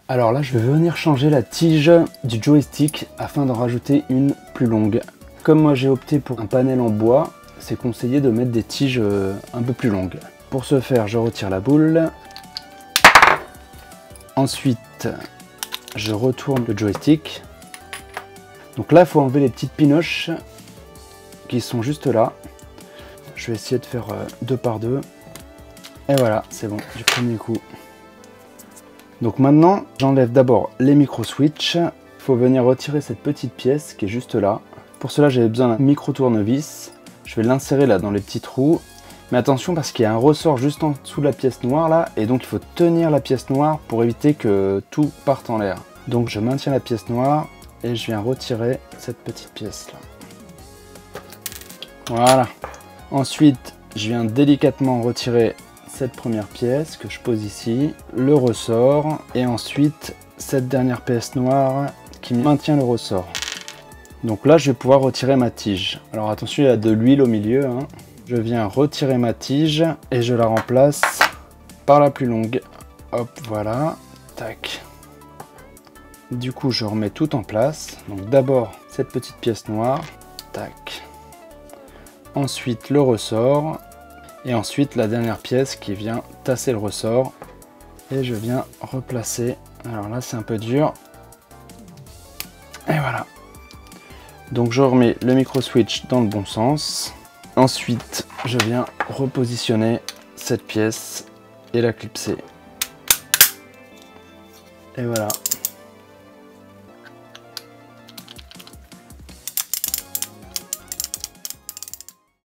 Alors là, je vais venir changer la tige du joystick afin d'en rajouter une plus longue. Comme moi j'ai opté pour un panel en bois, c'est conseillé de mettre des tiges un peu plus longues. Pour ce faire, je retire la boule. Ensuite, je retourne le joystick. Donc là, il faut enlever les petites pinoches qui sont juste là. Je vais essayer de faire 2 par 2. Et voilà, c'est bon, du premier coup. Donc maintenant, j'enlève d'abord les micro-switches. Il faut venir retirer cette petite pièce qui est juste là. Pour cela, j'avais besoin d'un micro-tournevis. Je vais l'insérer là dans les petits trous. Mais attention parce qu'il y a un ressort juste en dessous de la pièce noire là. Et donc il faut tenir la pièce noire pour éviter que tout parte en l'air. Donc je maintiens la pièce noire et je viens retirer cette petite pièce là. Voilà. Ensuite, je viens délicatement retirer cette première pièce que je pose ici, le ressort, et ensuite cette dernière pièce noire qui maintient le ressort. Donc là, je vais pouvoir retirer ma tige. Alors attention, il y a de l'huile au milieu, hein. Je viens retirer ma tige et je la remplace par la plus longue. Hop, voilà, tac. Du coup, je remets tout en place. Donc d'abord, cette petite pièce noire, tac. Ensuite, le ressort. Et ensuite la dernière pièce qui vient tasser le ressort. Et je viens replacer. Alors là c'est un peu dur. Et voilà. Donc je remets le micro switch dans le bon sens. Ensuite je viens repositionner cette pièce et la clipser. Et voilà.